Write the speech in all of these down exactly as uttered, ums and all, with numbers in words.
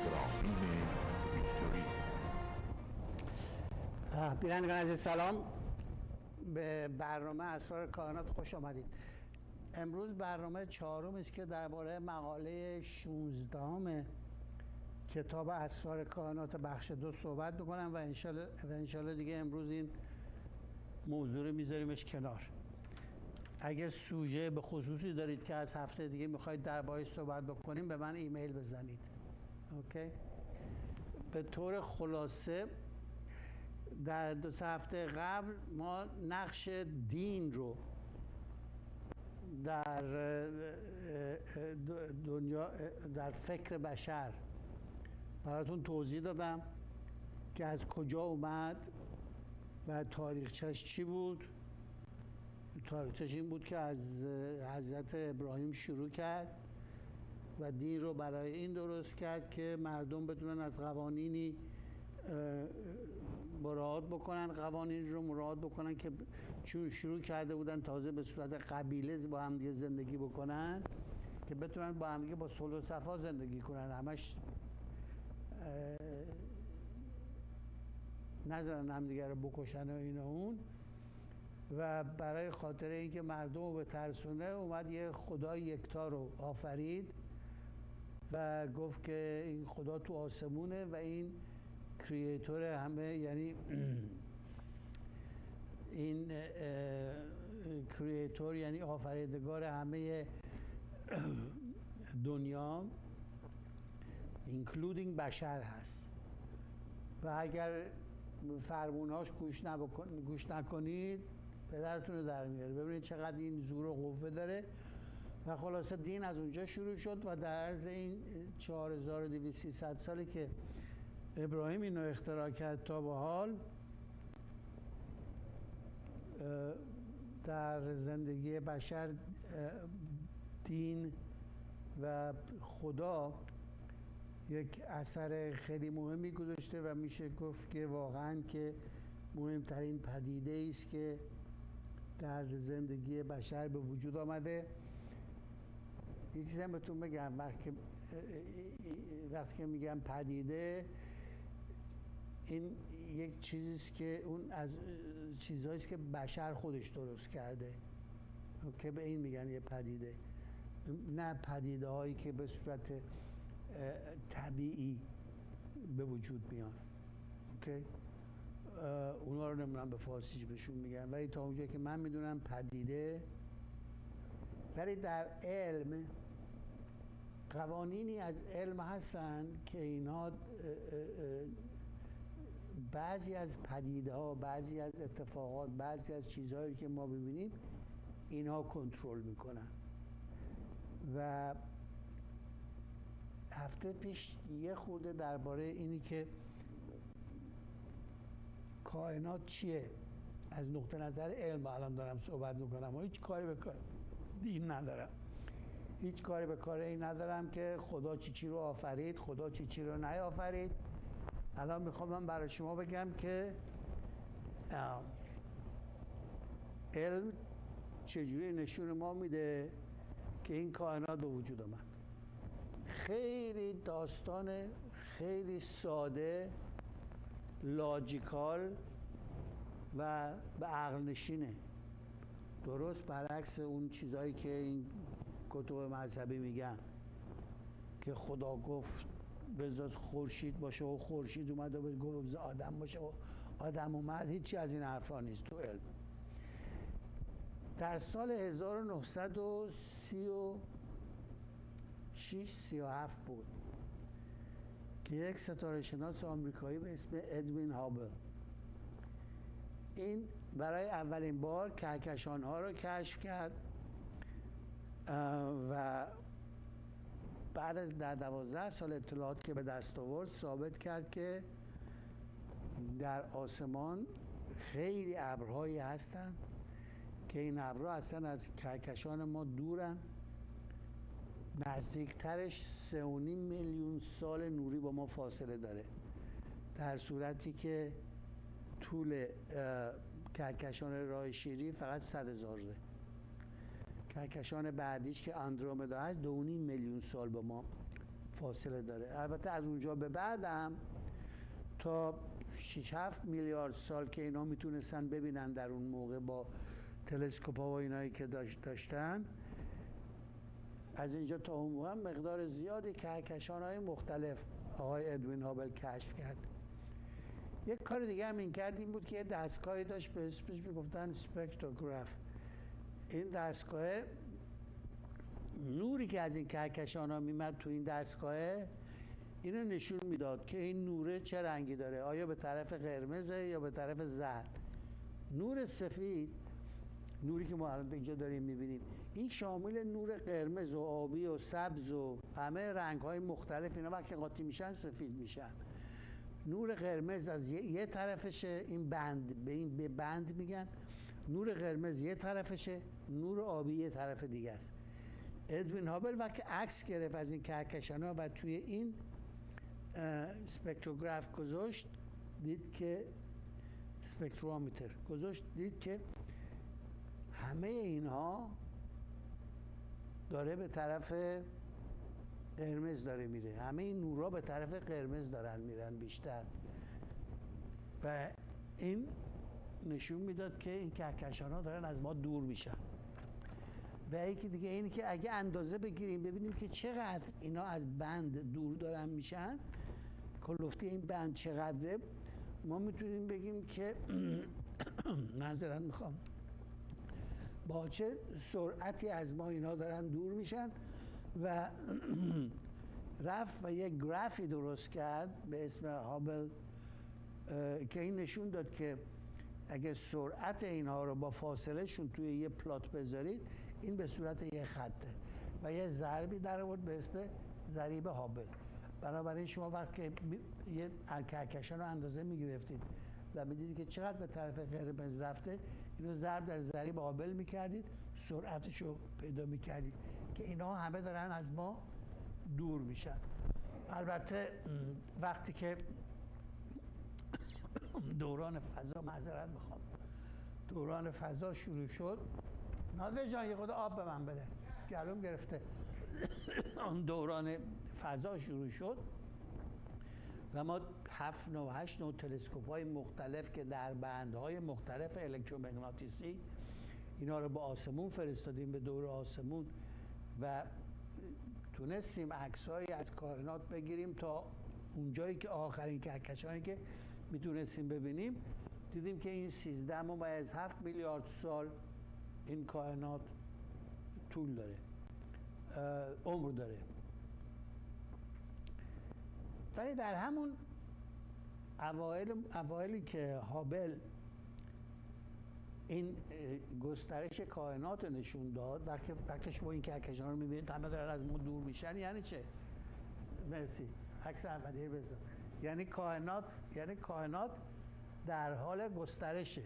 ابراهیم ویکتوری. بینندگان عزیز سلام، به برنامه اسرار کائنات خوش آمدید. امروز برنامه چهارم است که درباره مقاله شانزدهم کتاب اسرار کائنات بخش دو صحبت میکنم و انشالله و انشالله دیگه امروز این موضوع رو میذاریمش کنار. اگر سوژه به خصوصی دارید که از هفته دیگه میخواید درباره‌اش صحبت بکنیم به من ایمیل بزنید. اوکی؟ به طور خلاصه در دو سه هفته قبل ما نقش دین رو در دنیا، در فکر بشر براتون توضیح دادم که از کجا اومد و تاریخچه‌اش چی بود. تاریخچه‌اش این بود که از حضرت ابراهیم شروع کرد و دین رو برای این درست کرد که مردم بتونن از قوانینی مراعات بکنن، قوانین رو مراعات بکنن که چون شروع کرده بودن تازه به صورت قبیله با هم دیگه زندگی بکنن، که بتونن با هم دیگه با صلح و صفا زندگی کنن، همش نذارن هم دیگه رو بکشن و این و اون. و برای خاطر اینکه مردم رو به ترسونه اومد یه خدای یکتا رو آفرید و گفت که این خدا تو آسمونه و این کریئتور همه، یعنی این کریئتور یعنی آفریدگار همه دنیا اینکلودینگ بشر هست و اگر فرمونهاش گوش نبکن گوش نکنید پدرتون رو در میاره. ببینید چقدر این زور و قوه داره. و خلاصه دین از اونجا شروع شد و در عرض این چهار هزار و دویست سیصد سالی که ابراهیم اینو اختراع کرد تا به حال در زندگی بشر دین و خدا یک اثر خیلی مهمی گذاشته و میشه گفت که واقعا که مهمترین پدیده است که در زندگی بشر به وجود آمده. یه چیزی هم بهتون بگم، وقتی وقتی که میگم پدیده، این یک چیزیست که اون از چیزهاییست که بشر خودش درست کرده که به این میگن یه پدیده، نه پدیده هایی که به صورت طبیعی به وجود میان. اوکی؟ اونا رو نمیدونم به فارسیش بهشون میگن، ولی تا اونجا که من میدونم پدیده. ولی در علم قوانینی از علم هستن که اینها بعضی از پدیده ها، بعضی از اتفاقات، بعضی از چیزهایی که ما ببینیم اینها کنترل میکنن. و هفته پیش یه خورده درباره اینی که کائنات چیه از نقطه نظر علم الان دارم صحبت میکنم و هیچ کاری به کار دین ندارم، هیچ کاری به کار این ندارم که خدا چی چی رو آفرید، خدا چی چی رو نیافرید. الان میخوام من برای شما بگم که علم چجوری نشون ما میده که این کائنات به وجود آمد. خیلی داستان خیلی ساده، لاجیکال و به عقل نشینه، درست برعکس اون چیزایی که این کتب مذهبی میگن که خدا گفت بذار خورشید باشه و خورشید اومد و گفت آدم باشه و آدم اومد. هیچی از این حرفا نیست تو علم. در سال هزار و نهصد و سی و شش سی و هفت بود که یک ستاره شناس آمریکایی به اسم ادوین هابل این برای اولین بار کهکشان ها رو کشف کرد و بعد از در دوازده سال اطلاعات که به دست آورد ثابت کرد که در آسمان خیلی ابرهایی هستن که این ابرها اصلا از کهکشان ما دورن، نزدیکترش سه و نیم میلیون سال نوری با ما فاصله داره، در صورتی که طول کهکشان راه شیری فقط صد هزار ره. کهکشان بعدیش که اندرومدا هست دو و نیم میلیون سال با ما فاصله داره. البته از اونجا به بعدم تا شش هفت میلیارد سال که اینا میتونستن ببینن در اون موقع با تلسکوپ‌ها و اینایی که داشتن، از اینجا تا اون موقع مقدار زیادی کهکشان‌های مختلف آقای ادوین هابل کشف کرد. یک کار دیگه هم این کرد این بود که یه دستگاهی داشت به اسمش میگفتن اسپکتروگراف. این دستگاه نوری که از این کهکشان‌ها میمد تو این دستگاه اینو نشون میداد که این نوره چه رنگی داره، آیا به طرف قرمزه یا به طرف زرد. نور سفید، نوری که ما الان اینجا داریم میبینیم، این شامل نور قرمز و آبی و سبز و همه رنگ‌های مختلف، اینا وقتی قاطی میشن سفید میشن. نور قرمز از یه, یه طرفشه، این بند، به این به بند میگن. نور قرمز یه طرفشه، نور آبی یه طرف دیگه است. ادوین هابل وقتی عکس گرفت از این کهکشان‌ها و توی این اسپکتروگراف گذاشت، دید که اسپکترومتر گذاشت، دید که همه اینها داره به طرف قرمز داره میره، همه این نورا به طرف قرمز دارن میرن بیشتر، و این نشون میداد که این کهکشان‌ها دارن از ما دور میشن. و یکی دیگه اینه که اگه اندازه بگیریم ببینیم که چقدر اینا از بند دور دارن میشن، کلفتی این بند چقدره، ما میتونیم بگیم که معذرت میخوام با چه سرعتی از ما اینا دارن دور میشن. و رفت و یک گرافی درست کرد به اسم هابل که این نشون داد که اگه سرعت اینها رو با فاصله شون توی یه پلات بذارید، این به صورت یه خطه و یه ضربی در آورد به اسم ضریب هابل. بنابراین شما وقتی که یه کهکشان رو اندازه میگرفتید و میدیدید که چقدر به طرف قرمز رفته، اینو ضرب در ضریب هابل میکردید، سرعتش رو پیدا میکردید که اینا همه دارن از ما دور میشن. البته وقتی که دوران فضا، معذرت میخوام، دوران فضا شروع شد، نادر جان یه خود آب به من بده، گلوم گرفته. اون دوران فضا شروع شد و ما هفت نو هشت نو تلسکوپ های مختلف که در بندهای مختلف الکترومغناطیسی اینا رو به آسمون فرستادیم، به دور آسمون، و تونستیم عکسایی از کائنات بگیریم تا اونجایی که آخرین کهکشانی که میتونستیم ببینیم، دیدیم که این سیزده ممیز هفت میلیارد سال این کائنات طول داره، عمر داره. ولی در همون اوایل اوایلی که هابل این گسترش کائنات نشون داد، وقتی وقتی شما این کهکشان رو میبینید همه دارن از ما دور میشن، یعنی چه؟ مرسی، عکس اولیه بزن. یعنی کائنات یعنی کائنات در حال گسترشه،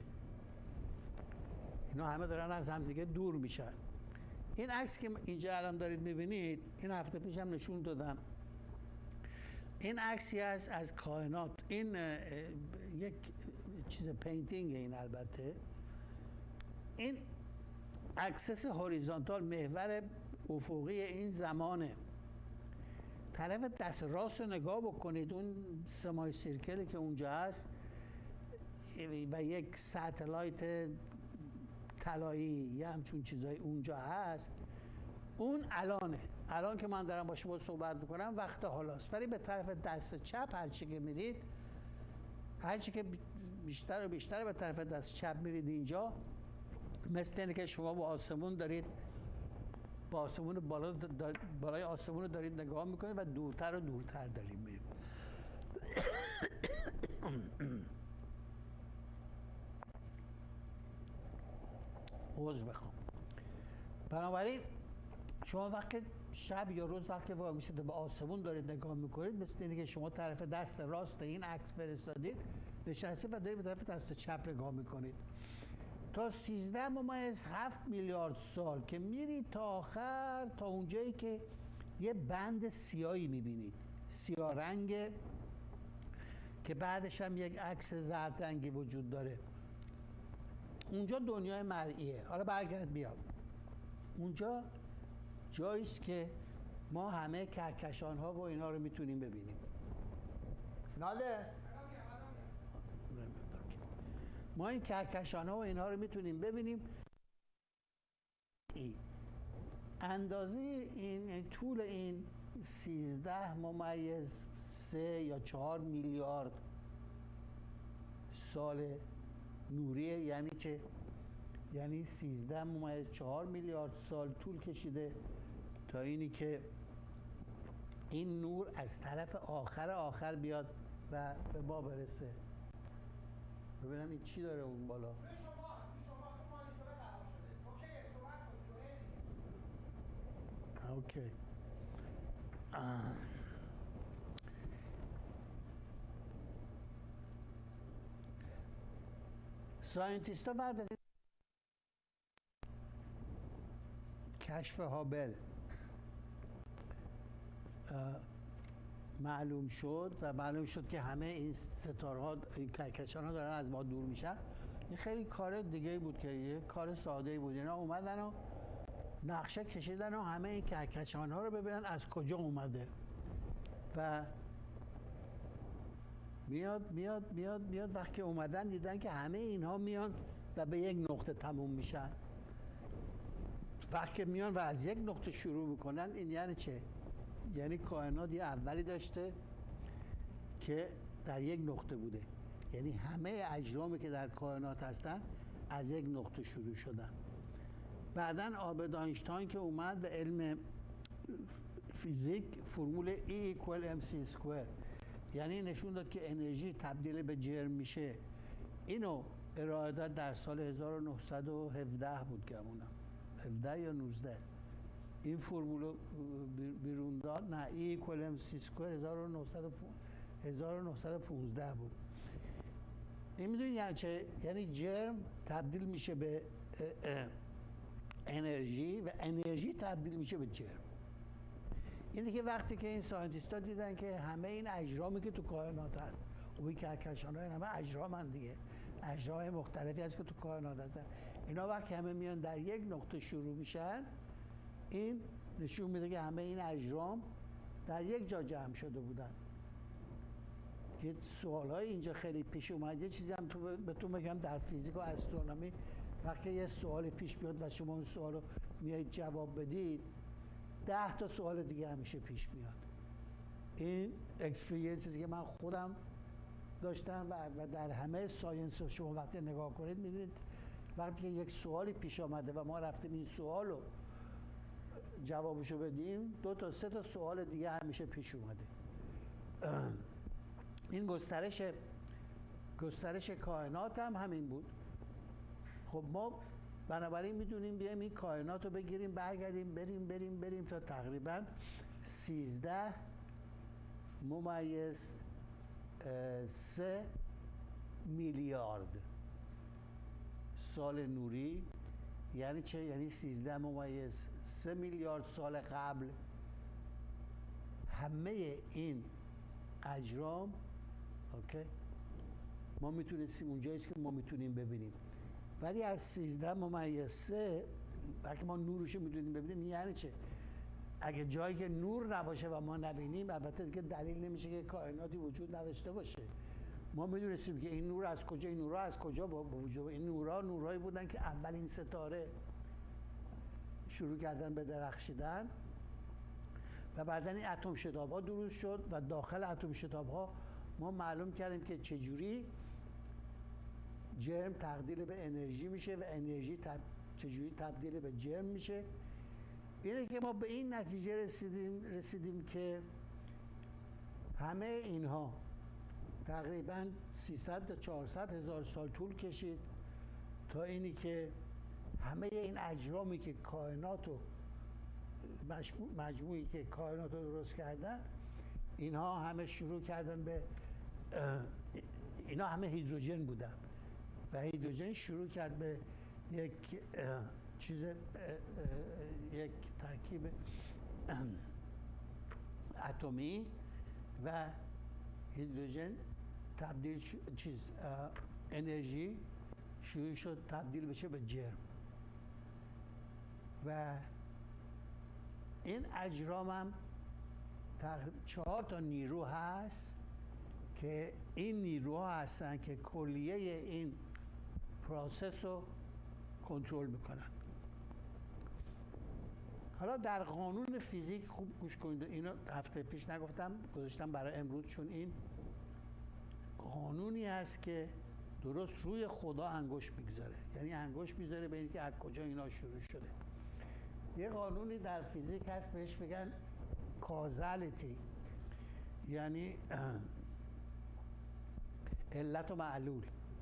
اینا همه دارن از هم دیگه دور میشن. این عکس که اینجا الان دارید میبینید، این هفته پیشم نشون دادم، این عکسی است از کائنات. این یک چیز پینتینگ، این البته این اکسس هوریزونتال، محور افقی این زمانه. طرف دست راست رو نگاه بکنید، اون سمای سیرکلی که اونجا هست و یک ساتلایت طلایی یا همچون چیزای اونجا هست، اون الانه، الان که من دارم با شما صحبت میکنم وقت حالاست. ولی به طرف دست چپ هرچی که میرید، هرچی که بیشتر و بیشتر به طرف دست چپ میرید اینجا، مثل اینه که شما با آسمون دارید، با آسمون بالا بالای آسمون رو دارید نگاه میکنید و دورتر و دورتر دارید میرید. عذر بخوام. بنابراین شما وقتی شب یا روز وقتی وای میشید به آسمون دارید نگاه میکنید، مثل اینه که شما طرف دست راست این عکس فرستادید، نشستید و دارید به طرف دست چپ نگاه میکنید. تا سیزده ممیز هفت میلیارد سال که میرید تا آخر، تا اونجایی که یه بند سیاهی میبینید، سیاه رنگ، که بعدش هم یک عکس زرد رنگی وجود داره. اونجا دنیای مرئیه. حالا برگرد بیا. اونجا جاییست که ما همه کهکشان ها و اینا رو میتونیم ببینیم. ناله ما این کهکشان ها و اینا رو میتونیم ببینیم. اندازه این طول این سیزده ممیز سه یا چهار میلیارد سال نوریه. یعنی چه؟ یعنی سیزده ممیز چهار میلیارد سال طول کشیده تا اینی که این نور از طرف آخر آخر بیاد و به ما برسه. ببینم این چی داره اون بالا. اوکی. ساینتیست ها بعد از کشف هابل معلوم شد و معلوم شد که همه این ستاره ها، این کهکشان ها دارن از ما دور میشن. این خیلی کار دیگه بود که یه کار ساده بود. اینا اومدن و نقشه کشیدن و همه این کهکشان ها رو ببینن از کجا اومده و میاد میاد میاد میاد وقتی اومدن دیدن که همه اینها میان و به یک نقطه تموم میشن. وقتی میان و از یک نقطه شروع میکنن، این یعنی چه؟ یعنی کائنات یه اولی داشته که در یک نقطه بوده. یعنی همه اجرامی که در کائنات هستن از یک نقطه شروع شدن. بعدن آلبرت آینشتاین که اومد به علم فیزیک فرمول E equal mc square، یعنی نشون داد که انرژی تبدیل به جرم میشه، اینو ارائه داد در سال هزار و نهصد و هفده بود گمونم، هفده یا نوزده. این فرمول بیرون داد. نه، E equal mc square هزار و نهصد و پانزده بود. این میدونی یعنی چه؟ یعنی جرم تبدیل میشه به انرژی و انرژی تبدیل میشه به جرم. اینه که وقتی که این ساینتیست‌ها دیدن که همه این اجرامی که تو کائنات هست، و این کهکشان‌ها همه اجرامن دیگه، اجرام مختلفی هست که تو کائنات هستن، اینا وقتی همه میان در یک نقطه شروع میشن، این نشون میده که همه این اجرام در یک جا جمع شده بودن. که سوالای اینجا خیلی پیش اومد. یه چیزی هم تو بهتون بگم، در فیزیک و استرونومی وقتی یه سوال پیش بیاد و شما اون سوال رو میایید جواب بدید، ده تا سوال دیگه همیشه پیش میاد. این اکسپریانسی که من خودم داشتم و در همه ساینس رو شما وقتی نگاه کنید میبینید وقتی که یک سوالی پیش آمده و ما رفتیم این سوال رو جوابشو بدیم، دو تا سه تا سوال دیگه همیشه پیش اومده. این گسترش گسترش کائنات هم همین بود. خب ما بنابراین میدونیم بیایم این کائنات رو بگیریم برگردیم بریم بریم بریم تا تقریبا سیزده ممیز سه میلیارد سال نوری. یعنی چه؟ یعنی سیزده ممیز سه میلیارد سال قبل همه این اجرام، اوکی، ما میتونستیم اونجاییست که ما میتونیم ببینیم. ولی از سیزده ممیز سه وقتی ما نورش رو میتونیم ببینیم، یعنی چه؟ اگه جایی که نور نباشه و ما نبینیم، البته دیگه دلیل نمیشه که کائناتی وجود نداشته باشه. ما میدونستیم که این نور از کجا، این نورها از کجا با وجود. این نورها نورهایی بودن که اولین ستاره شروع کردن به درخشیدن و بعدن این اتم شتاب ها درست شد و داخل اتم شتاب ها ما معلوم کردیم که چجوری جرم تبدیل به انرژی میشه و انرژی تب... چجوری تبدیل به جرم میشه. اینه که ما به این نتیجه رسیدیم رسیدیم که همه اینها تقریبا سیصد تا چهارصد هزار سال طول کشید تا اینی که همه این اجرامی که کائنات و مجموعی که کائنات رو درست کردن، اینها همه شروع کردن به اینا همه هیدروژن بودن و هیدروژن شروع کرد به یک چیز یک ترکیب اتمی و هیدروژن تبدیل چیز انرژی شروع شد تبدیل بشه به جرم و این اجرام هم چهار تا نیرو هست که این نیروها هستن که کلیه این پروسس رو کنترل میکنن. حالا در قانون فیزیک خوب گوش کنید، اینو هفته پیش نگفتم، گذاشتم برای امروز، چون این قانونی هست که درست روی خدا انگشت میگذاره، یعنی انگشت میذاره به اینکه از کجا اینا شروع شده. یه قانونی در فیزیک هست بهش میگن کازالیتی، یعنی علت و معلول،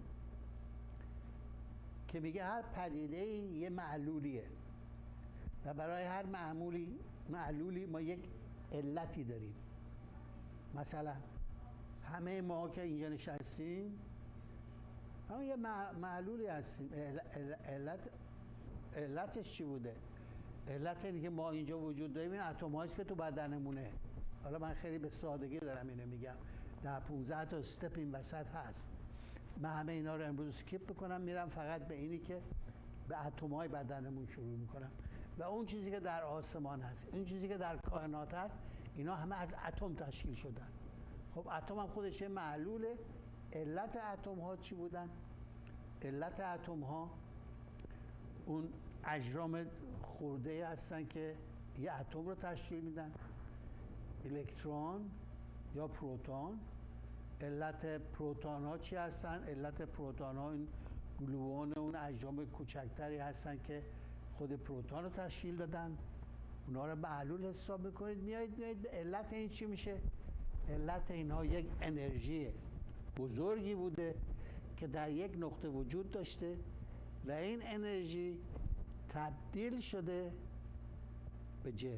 که میگه هر پدیده یه معلولیه و برای هر معمولی معلولی ما یک علتی داریم. مثلا همه ما که اینجا نشستیم همون یه معلولی هستیم. علت علتش چی بوده؟ علت اینه که ما اینجا وجود داریم این اتم هاییست که تو بدنمونه. حالا من خیلی به سادگی دارم اینو میگم، در پانزده تا استپ این وسط هست. من همه اینا رو امروز اسکیپ میکنم، میرم فقط به اینی که به اتم های بدنمون شروع میکنم و اون چیزی که در آسمان هست، این چیزی که در کائنات هست، اینا همه از اتم تشکیل شدن. خب اتم هم خودش یه معلوله. علت اتم ها چی بودن؟ علت اتم ها اون اجرام خورده هستن که یه اتم رو تشکیل میدن، الکترون یا پروتون. علت پروتون ها چی هستن؟ علت پروتون ها این گلوون، اون اجرام کوچکتری هستن که خود پروتون رو تشکیل دادن. اونا رو معلول حساب میکنید، میایید میایید به علت این چی میشه؟ علت اینها یک انرژی بزرگی بوده که در یک نقطه وجود داشته و این انرژی تبدیل شده به جرم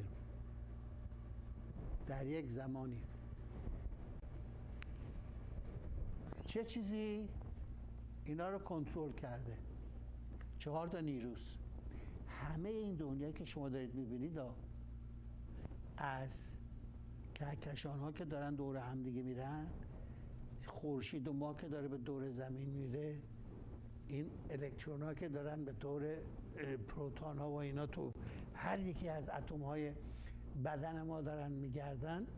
در یک زمانی. چه چیزی اینا رو کنترل کرده؟ چهار تا نیروست. همه این دنیایی که شما دارید میبینید از کهکشان ها که دارن دور هم دیگه میرن، خورشید و ماه که داره به دور زمین میره، این الکترون ها که دارن به دور پروتون ها و اینا تو هر یکی از اتم های بدن ما دارن میگردن.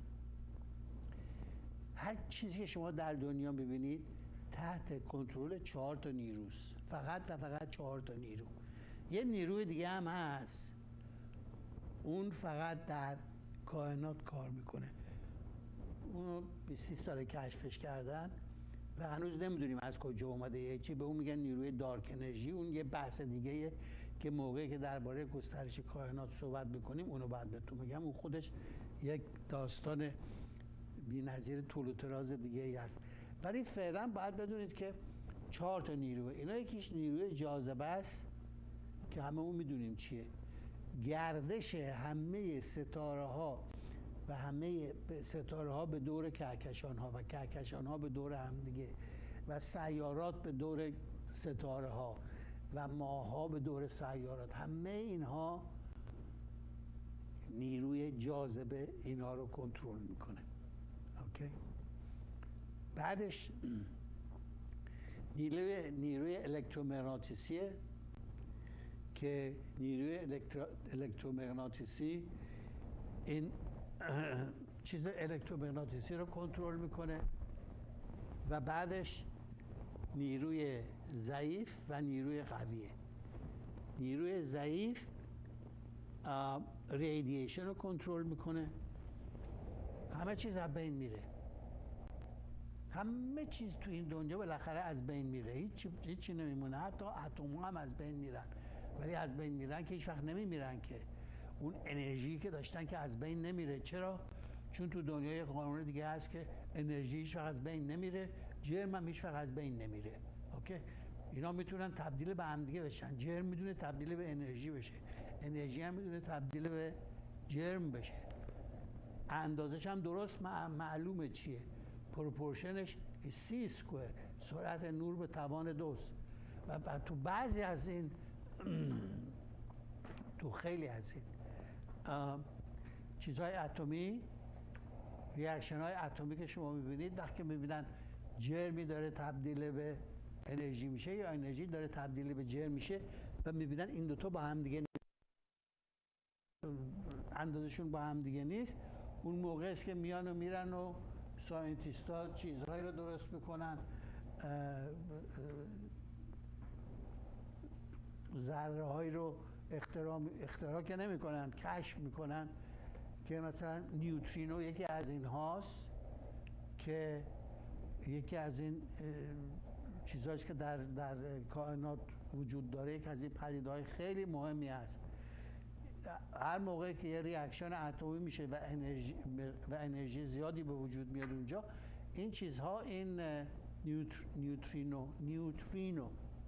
هر چیزی که شما در دنیا ببینید تحت کنترل چهار تا نیروست، فقط و فقط چهار تا نیرو. یه نیروی دیگه هم هست، اون فقط در کائنات کار میکنه. اونو بیست سال کشفش کردن و هنوز نمیدونیم از کجا اومده. یه چی به اون میگن نیروی دارک انرژی. اون یه بحث دیگه که موقعی که درباره گسترش کائنات صحبت بکنیم اونو بعد بهتون میگم. اون خودش یک داستان بی‌نظیر طول و دراز دیگه ای است. ولی فعلا باید بدونید که چهار تا نیروه. اینا یکیش نیروی جاذبه است که همه اون میدونیم چیه. گردش همه ستاره ها و همه ستاره ها به دور کهکشان ها و کهکشان ها به دور هم دیگه و سیارات به دور ستاره ها و ماه ها به دور سیارات، همه اینها نیروی جاذبه اینا رو کنترل میکنه. اوکی؟ بعدش نیروی نیروی الکترومغناطیسیه که نیروی الکترو الکترومغناطیسی این چیز الکترومغناطیسی رو کنترل میکنه. و بعدش نیروی ضعیف و نیروی قویه. نیروی ضعیف ریدییشن رو کنترل میکنه. همه چیز از بین میره، همه چیز تو این دنیا بالاخره از بین میره، هیچ هیچی نمیمونه. حتی اتم هم از بین میرن، ولی از بین میرن که هیچ وقت نمیمیرن که. اون انرژی که داشتن که از بین نمیره. چرا؟ چون تو دنیای قانون دیگه هست که انرژی هیچ وقت از بین نمیره، جرم هم هیچ وقت از بین نمیره. اوکی؟ اینا میتونن تبدیل به هم دیگه بشن. جرم میدونه تبدیل به انرژی بشه، انرژی هم میدونه تبدیل به جرم بشه. اندازش هم درست معلومه چیه. پروپورشنش سی اسکوئر، سرعت نور به توان دوست. و بعد تو بعضی از این تو خیلی از این چیزهای اتمی، ریاکشن های اتمی که شما میبینید، وقتی میبینن جرمی داره تبدیل به انرژی میشه یا انرژی داره تبدیل به جرم میشه و میبینن این دوتا با هم دیگه اندازشون با هم دیگه نیست، اون موقع است که میان و میرن و ساینتیست ها چیزهایی رو درست میکنن، ذره هایی رو اختراع اختراع که نمی کنن، کشف میکنن که مثلا نیوترینو یکی از این هاست که یکی از این چیزهاست که در, در کائنات وجود داره، یکی از این پدیده‌های خیلی مهمی است. هر موقع که یه ریاکشن اتمی میشه و انرژی و انرژی زیادی به وجود میاد اونجا، این چیزها، این نیوتر، نیوترینو نیوترینو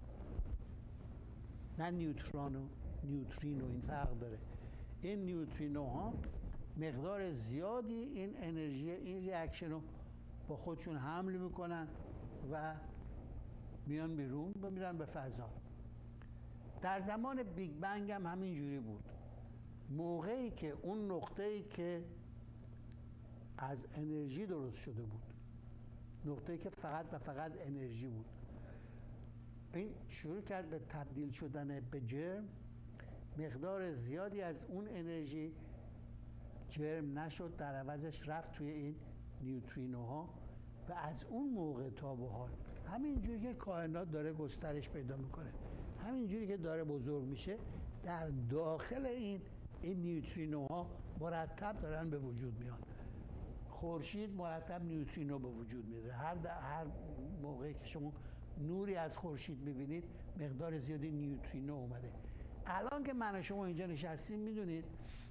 نه نیوترانو، نیوترینو، این فرق داره. این نیوترینو ها مقدار زیادی این انرژی، این ریاکشن رو با خودشون حمل میکنن و میان بیرون و میرن به فضا. در زمان بیگ بنگ هم همین جوری بود. موقعی که اون نقطه‌ای که از انرژی درست شده بود، نقطه‌ای که فقط و فقط انرژی بود، این شروع کرد به تبدیل شدن به جرم. مقدار زیادی از اون انرژی جرم نشد، در عوضش رفت توی این نیوترینوها و از اون موقع تا به حال همینجوری که کائنات داره گسترش پیدا میکنه، همینجوری که داره بزرگ میشه، در داخل این این نیوترینوها مرتب دارن به وجود میان. خورشید مرتب نیوترینو به وجود میاره. هر هر موقعی که شما نوری از خورشید میبینید مقدار زیادی نیوترینو اومده. الان که من و شما اینجا نشستیم میدونید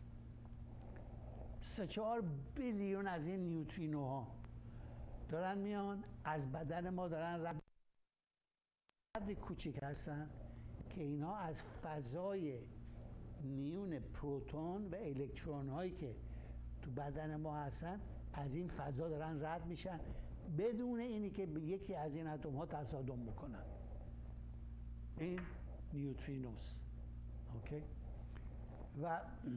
سه چهار بیلیون از این نیوترینوها دارن میان از بدن ما، دارن رد قدری کوچیک هستن که اینا از فضای میون پروتون و الکترون هایی که تو بدن ما هستن از این فضا دارن رد میشن بدون اینی که به یکی از این اتم ها تصادم بکنن. این نیوترینوس. اوکی؟ و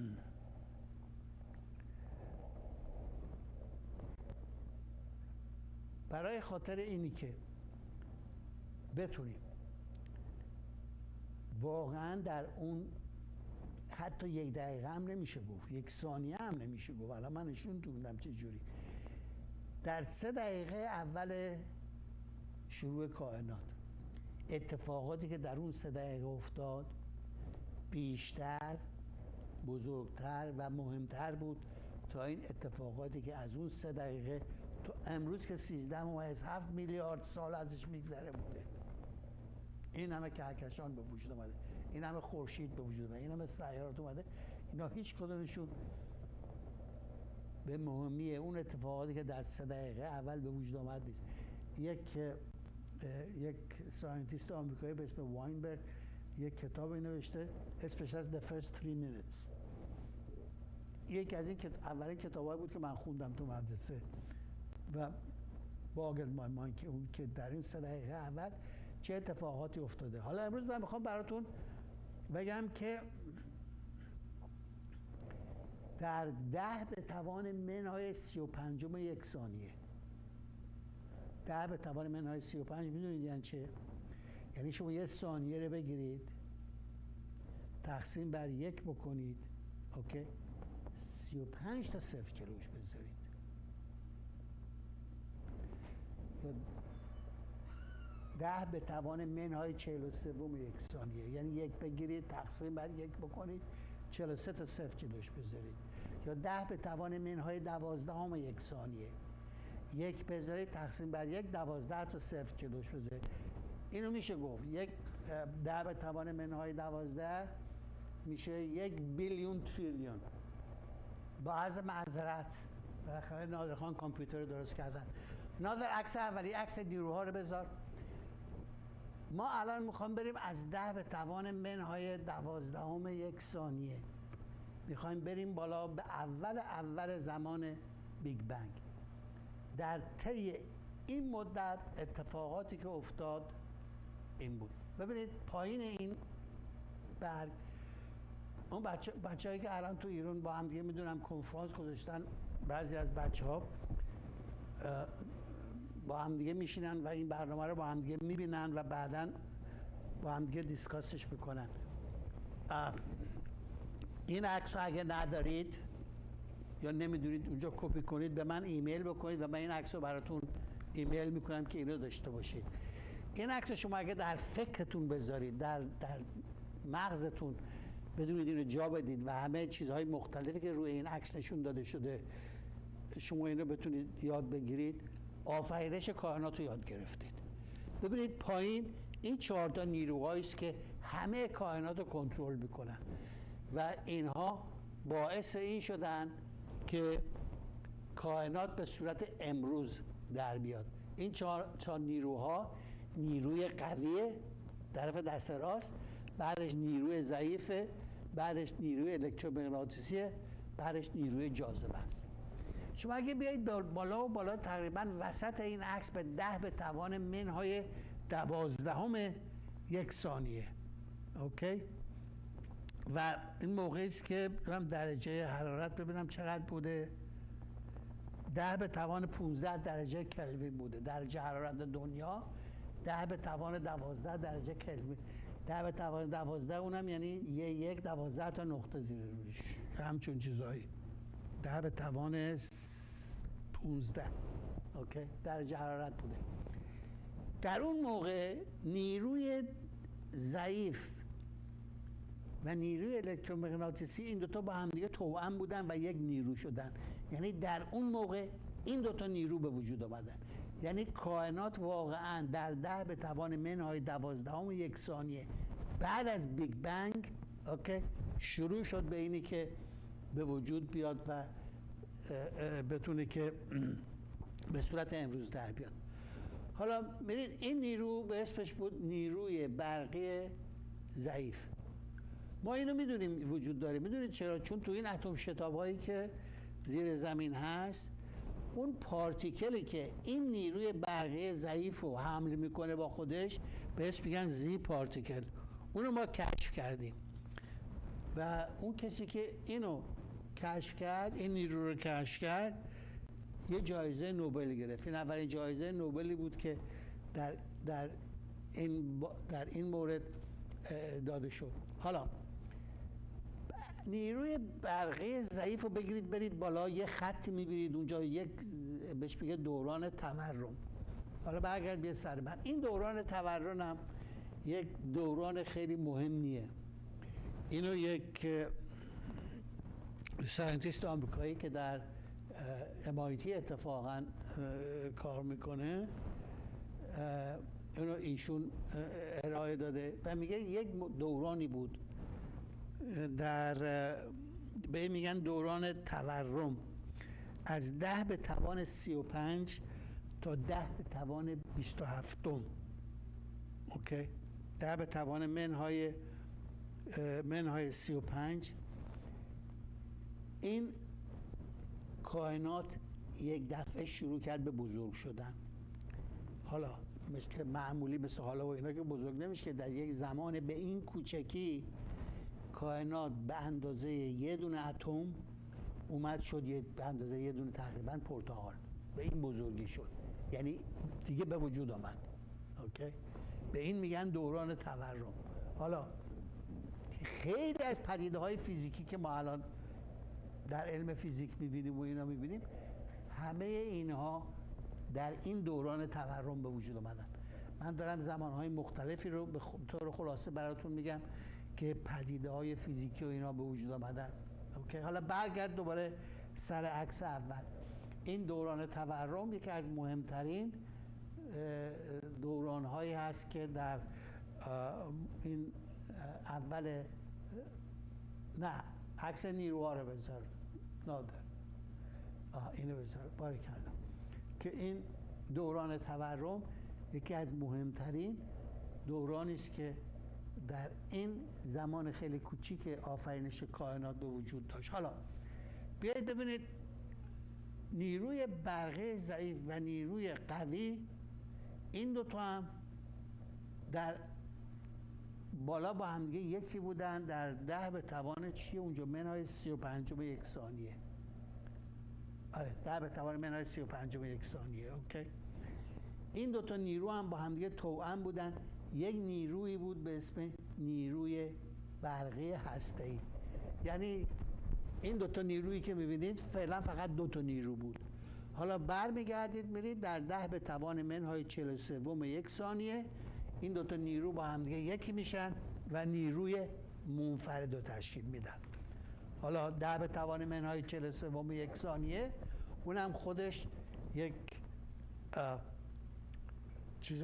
برای خاطر اینی که بتونیم واقعا در اون حتی یک دقیقه هم نمیشه گفت، یک ثانیه هم نمیشه گفت، الان من نشون میدم چه جوری، در سه دقیقه اول شروع کائنات اتفاقاتی که در اون سه دقیقه افتاد بیشتر، بزرگتر و مهمتر بود تا این اتفاقاتی که از اون سه دقیقه تو امروز که سیزده ممیز هفت میلیارد سال ازش میگذره بوده. این همه کهکشان به وجود اومده، این همه خورشید به وجود اومده، این همه سیارات اومده، اینا هیچ کدومشون به مهمی اون اتفاقاتی که در سه دقیقه اول به وجود آمد نیست. یک یک ساینتیست آمریکایی به اسم واینبرگ یک کتابی نوشته اسمش از The First Three Minutes. یکی از این اولین کتابایی بود که من خوندم تو مدرسه و باگل مای مان که اون که در این سه دقیقه اول چه اتفاقاتی افتاده. حالا امروز من میخوام براتون بگم که در ده به توان منهای سی و پنجم یک ثانیه، ده به توان منهای سی و پنج میدونید یعنی چه؟ یعنی شما یه ثانیه رو بگیرید تقسیم بر یک بکنید، اوکی؟ سی و پنج تا صفر جلوش بذارید. ده به توان منهای چهل و سوم یک ثانیه، یعنی یک بگیرید تقسیم بر یک بکنید چهل و سه تا صفر جلوش بذارید. یا ده به توان منهای دوازدهم یک ثانیه، یک بذارید تقسیم بر یک دوازده تا صفر جلوش بذارید. اینو میشه گفت یک ده به توان منهای دوازده میشه یک بیلیون تریلیون. با عرض معذرت بالاخره نادرخان کامپیوتر رو درست کردن. نادر عکس اولی، عکس نیروها رو بذار. ما الان میخوام بریم از ده به توان منهای دوازدهم یک ثانیه میخوایم بریم بالا به اول اول زمان بیگ بنگ. در طی این مدت اتفاقاتی که افتاد این بود. ببینید پایین این برگ اون بچه بچه‌ای که الان تو ایران با هم دیگه میدونم کنفرانس گذاشتن، بعضی از بچه‌ها با هم دیگه میشینن و این برنامه رو با هم دیگه میبینن و بعداً با هم دیگه دیسکاسش میکنن. این عکس رو اگه ندارید یا نمیدونید اونجا کپی کنید به من ایمیل بکنید و من این عکس رو براتون ایمیل میکنم که اینو داشته باشید. این عکس شما اگه در فکرتون بذارید، در در مغزتون بدونید اینو جا بدید و همه چیزهای مختلفی که روی این عکس نشون داده شده شما اینو بتونید یاد بگیرید، آفرینش کائنات رو یاد گرفتید. ببینید پایین این چهار تا نیروهایی است که همه کائنات رو کنترل میکنن و اینها باعث این شدن که کائنات به صورت امروز در بیاد. این چهار تا نیروها، نیروی قویه طرف دست راست، بعدش نیروی ضعیفه، بعدش نیروی الکترومغناطیسیه، بعدش نیروی جاذبه است. شما اگه بیایید بالا و بالا تقریبا وسط این عکس به ده به توان منهای دوازدهم یک ثانیه، اوکی؟ و این موقعی است که درجه حرارت ببینم چقدر بوده، ده به توان پونزده درجه کلوین بوده. درجه حرارت دنیا ده به توان دوازده درجه کلوین. ده به توان دوازده اونم یعنی یه یک دوازده تا نقطه زیر روش، همچون چیزایی. ده به توان پونزده، اوکی، درجه حرارت بوده. در اون موقع نیروی ضعیف و نیروی الکترومغناطیسی این دوتا با هم دیگه توأم بودن و یک نیرو شدن. یعنی در اون موقع این دوتا نیرو به وجود آمدن. یعنی کائنات واقعا در ده به توان منهای دوازدهم یک ثانیه بعد از بیگ بنگ، اوکی، شروع شد به اینی که به وجود بیاد و بتونه که به صورت امروز در بیاد. حالا میرید این نیرو به اسمش بود نیروی برقی ضعیف. ما اینو میدونیم وجود داره. میدونید چرا؟ چون تو این اتم شتاب‌هایی که زیر زمین هست، اون پارتیکلی که این نیروی برقی ضعیف رو حمل میکنه با خودش بهش میگن زی پارتیکل. اونو ما کشف کردیم و اون کسی که اینو کشف کرد، این نیرو رو کشف کرد، یه جایزه نوبل گرفت. این اولین جایزه نوبلی بود که در در این در این مورد داده شد. حالا نیروی برقی ضعیف رو بگیرید برید بالا، یه خط میبینید اونجا، یک بهش میگه دوران تورم. حالا برگرد بیا سر من. این دوران تورم هم یک دوران خیلی مهمیه. اینو یک ساینتیست آمریکایی که در ام آی تی اتفاقا کار میکنه، اینو ایشون ارائه داده و میگه یک دورانی بود در به این میگن دوران تورم، از ده به توان سی و پنج تا ده به توان بیست و هفتم، اوکی، ده به توان منهای منهای سی و پنج. این کائنات یک دفعه شروع کرد به بزرگ شدن. حالا مثل معمولی مثل حالا و اینا که بزرگ نمیشه، که در یک زمان به این کوچکی کائنات به اندازه یه دونه اتم اومد شد، یه به اندازه یه دونه تقریبا پرتقال، به این بزرگی شد، یعنی دیگه به وجود آمد، اوکی. به این میگن دوران تورم. حالا خیلی از پدیده‌های فیزیکی که ما الان در علم فیزیک میبینیم و اینا میبینیم، همه اینها در این دوران تورم به وجود آمدن. من دارم زمانهای مختلفی رو به طور خلاصه براتون میگم که پدیده‌های فیزیکی و اینا به وجود آمدن، اوکی. حالا برگرد دوباره سر عکس اول. این دوران تورم یکی از مهمترین دوران‌هایی هست که در این اول، نه عکس نیروها رو بذار نادر، آه اینو بذار، باریکلا، که این دوران تورم یکی از مهمترین دورانی است که در این زمان خیلی کوچیک آفرینش کائنات به وجود داشت. حالا بیایید ببینید نیروی برقی ضعیف و نیروی قوی، این دو تا هم در بالا با هم دیگه یکی بودن، در ده به توان چیه اونجا منهای سی و پنجم یک ثانیه. آره ده به توان منهای سی و پنجم یک ثانیه، اوکی. این دو تا نیرو هم با هم دیگه توأم بودن. یک نیرویی بود به اسم نیروی برقی هسته‌ای. یعنی این دوتا نیرویی که میبینید فعلا فقط دوتا نیرو بود. حالا برمیگردید میرید در ده به توان منهای چهل و سوم یک ثانیه این دوتا نیرو با هم دیگه یکی میشن و نیروی منفرد رو تشکیل میدن. حالا ده به توان منهای چهل و سوم یک ثانیه اونم خودش یک چیز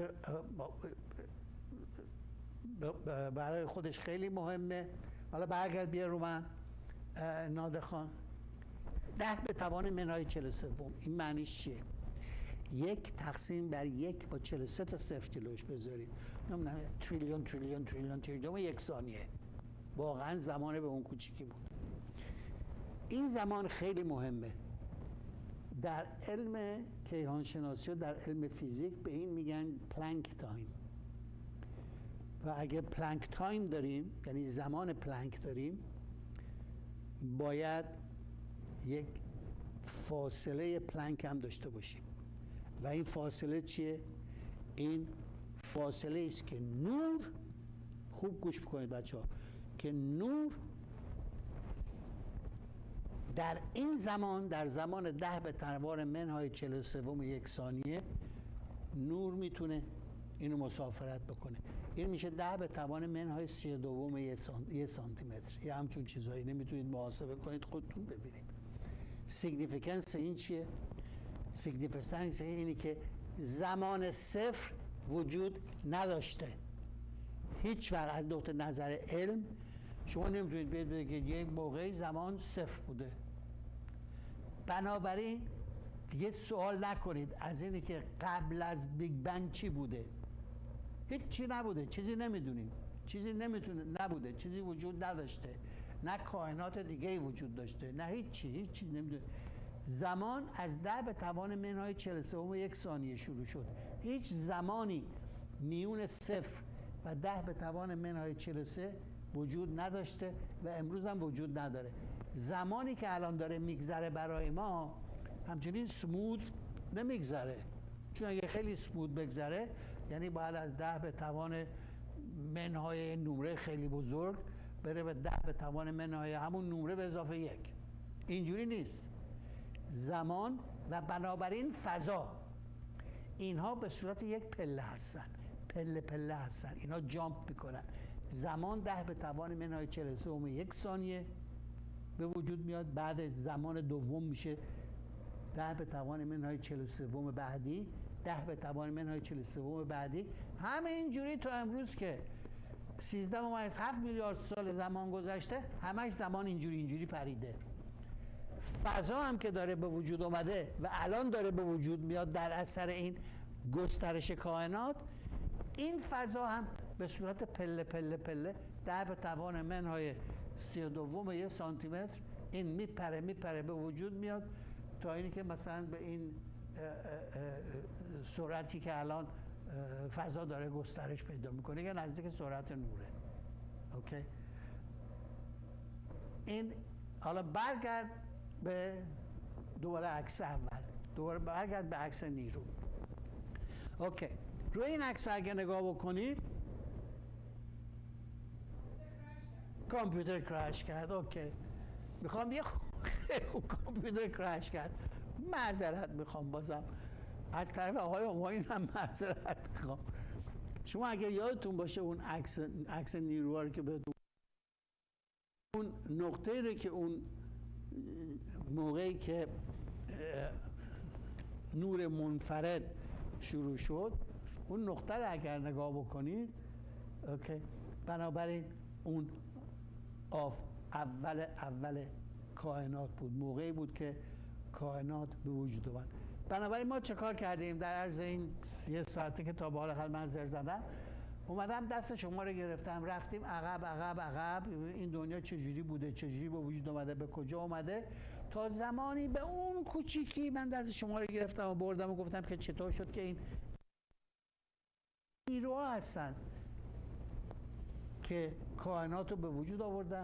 برای خودش خیلی مهمه. حالا برگرد بیا رو من نادر خان. ده به توان منهای چهل و سوم این معنیش چیه؟ یک تقسیم بر یک با چهل و سه تا صفر جلوش بذارید، نمیدونم تریلیون تریلیون تریلیون تریلیون یک ثانیه. واقعا زمان به اون کوچیکی بود. این زمان خیلی مهمه. در علم کیهانشناسی و در علم فیزیک به این میگن پلانک تایم. و اگه پلانک تایم داریم، یعنی زمان پلانک داریم، باید یک فاصله پلانک هم داشته باشیم. و این فاصله چیه؟ این فاصله است که نور، خوب گوش بکنید بچه ها، که نور در این زمان، در زمان ده به توان منهای چهل و سوم یک ثانیه، نور میتونه اینو مسافرت بکنه. این میشه ده به توان منهای سی دوم یک سانتی متر. یه همچون چیزایی نمیتونید محاسبه کنید، خودتون ببینید. سیگنیفیکنس این چیه؟ سیگنیفیکنس اینی که زمان صفر وجود نداشته. هیچ وقت از نقطه نظر علم شما نمیتونید بگید که یک موقعی زمان صفر بوده. بنابراین دیگه سوال نکنید از اینی که قبل از بیگ بنگ چی بوده. هیچ چی نبوده، چیزی نمیدونیم، چیزی نمیتونه نبوده، چیزی وجود نداشته، نه کائنات دیگه‌ای وجود داشته، نه هیچ چی، هیچ چیز نمیدونه. زمان از ده به توان منهای چهل و سوم یک ثانیه شروع شد. هیچ زمانی میون صفر و ده به توان منهای چهل و سه وجود نداشته و امروز هم وجود نداره. زمانی که الان داره میگذره برای ما همچنین سمود نمیگذره، چون اگه خیلی سمود بگذره یعنی باید از ده به توان منهای نمره خیلی بزرگ بره به ده به توان منهای همون نمره به اضافه یک. اینجوری نیست. زمان و بنابراین فضا، اینها به صورت یک پله هستن، پله پله هستن، اینا جامپ میکنن. زمان ده به توان منهای چهل و سوم یک ثانیه به وجود میاد، بعد زمان دوم میشه ده به توان منهای چهل و سوم بعدی، ده به توان منهای چهل و سوم بعدی، همه اینجوری تا امروز که سیزده ممیز هفت میلیارد سال زمان گذشته، همش زمان اینجوری اینجوری پریده. فضا هم که داره به وجود اومده و الان داره به وجود میاد در اثر این گسترش کائنات، این فضا هم به صورت پله پله پله ده به توان منهای سی دوم یک سانتی متر این میپره میپره به وجود میاد تا اینی که مثلا به این اه اه اه سرعتی که الان فضا داره گسترش پیدا میکنه که نزدیک سرعت نوره. اوکی؟ این حالا برگرد به دوباره عکس اول، دوباره برگرد به عکس نیرو. اوکی، روی این عکس اگه نگاه بکنید کامپیوتر کرش کرد. اوکی، میخوام یه خوب کامپیوتر کرش کرد، معذرت میخوام بازم از طرف آقای همایون هم معذرت میخوام. شما اگه یادتون باشه اون عکس عکس نیروها رو که بهتون، اون نقطه‌ای رو که اون موقعی که نور منفرد شروع شد، اون نقطه رو اگر نگاه بکنید، اوکی، بنابراین اون آف اول اول کائنات بود، موقعی بود که کائنات به وجود اومد. بنابراین ما چه کار کردیم در عرض این یه ساعته که تا به حال خدمت زر زدم؟ اومدم دست شما رو گرفتم، رفتیم عقب عقب عقب، این دنیا چجوری بوده، چجوری به وجود اومده، به کجا اومده، تا زمانی به اون کوچیکی من دست شما رو گرفتم و بردم و گفتم که چطور شد که این نیروها هستن که کائنات رو به وجود آوردن.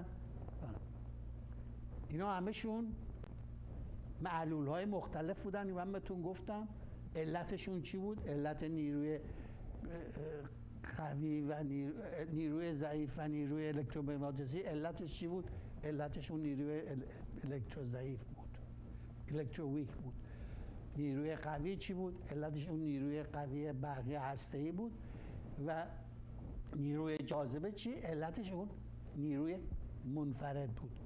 اینا همشون معلول های مختلف بودن. من بهتون گفتم علتشون چی بود؟ علت نیروی قوی و نیروی ضعیف و نیروی الکترومغناطیسی علتش چی بود؟ علتشون نیروی الکترو ضعیف بود، الکترو ویک بود. نیروی قوی چی بود؟ علتش اون نیروی قوی برقی هسته‌ای بود. و نیروی جاذبه چی؟ علتش اون نیروی منفرد بود.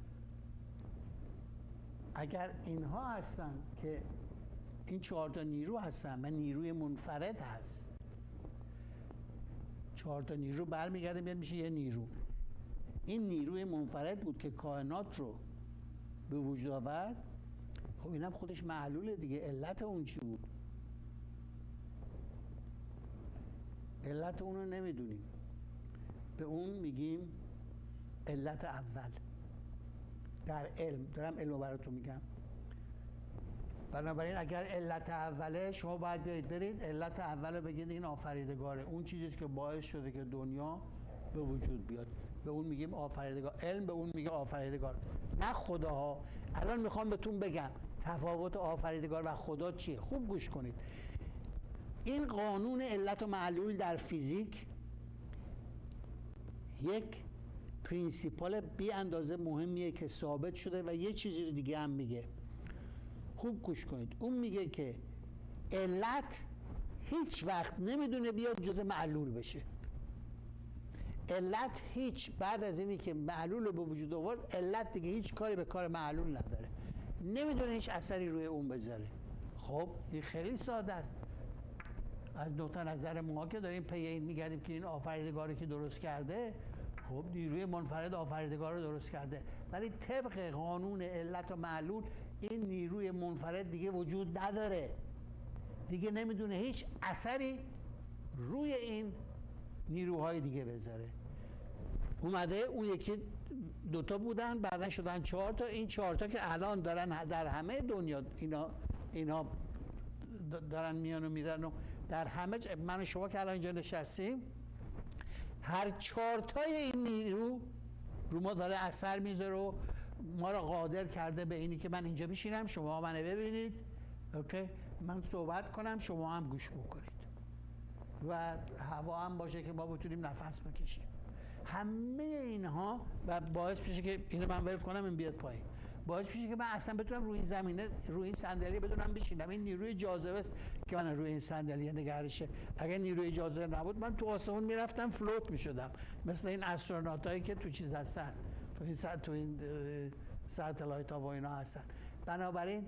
اگر اینها هستن که این چهار تا نیرو هستن و نیروی منفرد هست، چهار تا نیرو برمیگرده میاد میشه یه نیرو. این نیروی منفرد بود که کائنات رو به وجود آورد. خب اینم خودش معلوله دیگه. علت اون چی بود؟ علت اون رو نمیدونیم، به اون میگیم علت اول در علم. دارم علم رو براتون میگم. بنابراین اگر علت اوله، شما باید بیایید برید علت اول رو بگید این آفریدگاره، اون چیزی که باعث شده که دنیا به وجود بیاد، به اون میگیم آفریدگار. علم به اون میگه آفریدگار، نه خداها. الان میخوام بهتون بگم تفاوت آفریدگار و خدا چیه. خوب گوش کنید. این قانون علت و معلول در فیزیک یک پرینسیپال بی اندازه مهمیه که ثابت شده و یه چیزی دیگه هم میگه. خوب گوش کنید. اون میگه که علت هیچ وقت نمیدونه بیاد جزء معلول بشه. علت هیچ بعد از اینی که معلول رو به وجود آورد، علت دیگه هیچ کاری به کار معلول نداره، نمیدونه هیچ اثری روی اون بذاره. خب این خیلی ساده است. از نقطه نظر ما که داریم پی این میگردیم که این آفریدگاری که درست کرده، خب نیروی منفرد آفریدگار رو درست کرده، ولی طبق قانون علت و معلول این نیروی منفرد دیگه وجود نداره، دیگه نمیدونه هیچ اثری روی این نیروهای دیگه بذاره. اومده اون یکی دوتا بودن، بعدا شدن چهار تا. این چهار تا که الان دارن در همه دنیا اینا اینا دارن میان و میرن و در همه ج... من و شما که الان اینجا نشستیم، هر چهار تای این نیرو رو ما داره اثر میذاره و ما رو قادر کرده به اینی که من اینجا بشینم، شما منو ببینید، اوکی، من صحبت کنم، شما هم گوش بکنید و هوا هم باشه که ما بتونیم نفس بکشیم. همه اینها و باعث میشه که اینو من ول کنم این بیاد پایین، باعث میشه که من اصلا بتونم روی این زمینه روی این صندلی بدونم بشینم. این نیروی جاذبه است که من روی این صندلی نگرشه. اگر نیروی جاذبه نبود من تو آسمون میرفتم فلوت میشدم، مثل این استروناتایی که تو چیز هستن، تو این سات تو این ساتلایت ها و اینا هستن. بنابراین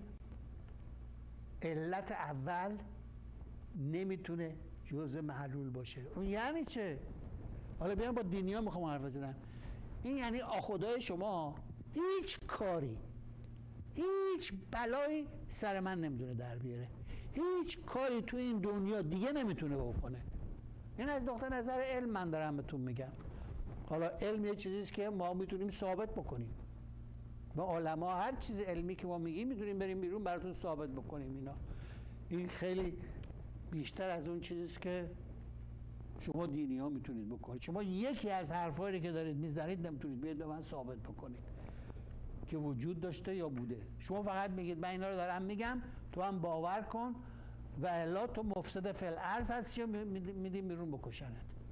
علت اول نمیتونه جزء معلول باشه. اون یعنی چه؟ حالا بیان با دینیا میخوام حرف بزنم. این یعنی خدای شما هیچ کاری، هیچ بلایی سر من نمیتونه در بیاره، هیچ کاری تو این دنیا دیگه نمیتونه بکنه. این از نقطه نظر علم من دارم بهتون میگم. حالا علم یه چیزیست که ما میتونیم ثابت بکنیم و علما هر چیز علمی که ما میگیم میتونیم بریم بیرون براتون ثابت بکنیم. اینا این خیلی بیشتر از اون چیزیست که شما دینی ها میتونید بکنید. شما یکی از حرفایی که دارید میزنید نمیتونید بیاید به من ثابت بکنید که وجود داشته یا بوده. شما فقط میگید من اینا رو دارم میگم، تو هم باور کن و الا تو مفسد فی الارض هستی و میدیم بیرون بکشنت.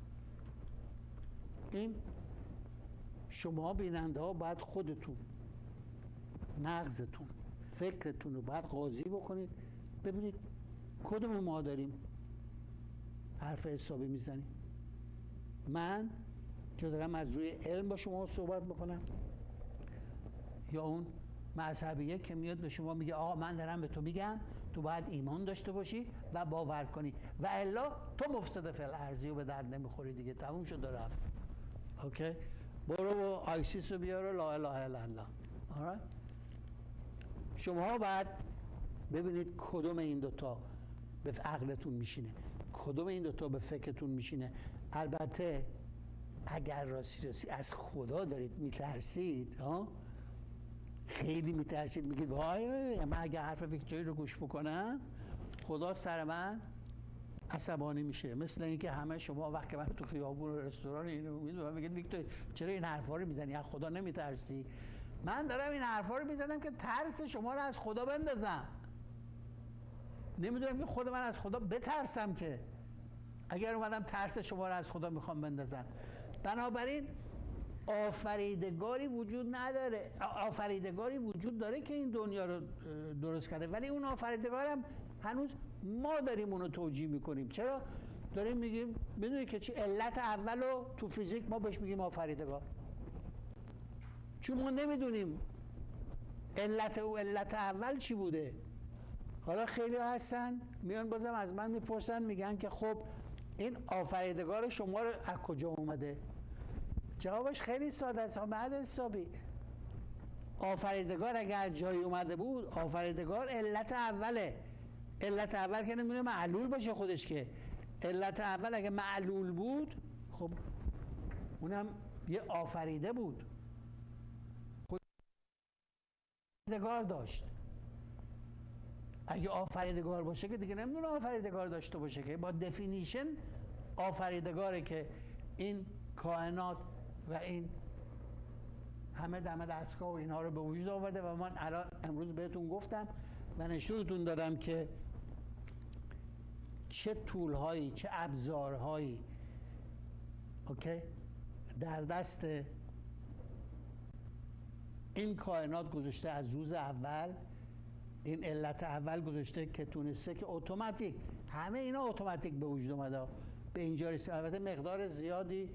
این شما بیننده ها باید خودتون، مغزتون، فکرتون رو باید قاضی بکنید ببینید کدوم ما داریم حرف حسابی میزنیم. من که دارم از روی علم با شما صحبت میکنم، یا اون مذهبیه که میاد به شما میگه آقا من دارم به تو میگم تو باید ایمان داشته باشی و باور کنی و الا تو مفسد فی الارضی و به درد نمیخوری دیگه، تموم شد و رفت. اوکی، برو و آیسیس رو بیار و لا اله الا الله. alright؟ شما باید ببینید کدوم این دوتا به عقلتون میشینه، کدوم این دوتا به فکرتون میشینه. البته اگر راستی راستی از خدا دارید میترسید، ها خیلی میترسید، میگید وای من اگر حرف ویکتوری رو گوش بکنم خدا سر من عصبانی میشه. مثل اینکه همه شما وقتی من تو خیابون و رستوران اینو میگید میگید ویکتور چرا این حرفا رو میزنی، از خدا نمیترسی؟ من دارم این حرفا رو میزنم که ترس شما رو از خدا بندازم. نمیدونم که خود من از خدا بترسم که اگر اومدم ترس شما رو از خدا میخوام بندازم. بنابراین آفریدگاری وجود نداره. آفریدگاری وجود داره که این دنیا رو درست کرده، ولی اون آفریدگار هم هنوز ما داریم اونو توجیه میکنیم. چرا؟ داریم میگیم میدونی که چی علت اول رو تو فیزیک ما بهش میگیم آفریدگار، چون ما نمیدونیم علت او علت اول چی بوده. حالا خیلی هستن میان بازم از من میپرسن میگن که خب این آفریدگار شما رو از کجا اومده؟ جوابش خیلی ساده است بعد حسابی. آفریدگار اگر جایی اومده بود، آفریدگار علت اوله. علت اول که نمیونه معلول باشه خودش، که علت اول اگه معلول بود خب اونم یه آفریده بود، آفریدگار داشت. اگه آفریدگار باشه که دیگه نمیدونه آفریدگار داشته باشه، که با دفینیشن آفریدگاره که این کائنات و این همه دم دستگاه و اینها رو به وجود آورده. و من الان امروز بهتون گفتم و نشونتون دادم که چه طولهایی چه ابزارهایی اوکی در دست این کائنات گذاشته از روز اول. این علت اول گذاشته که تونسته که اتوماتیک همه اینا اتوماتیک به وجود اومده به اینجا رسید. البته مقدار زیادی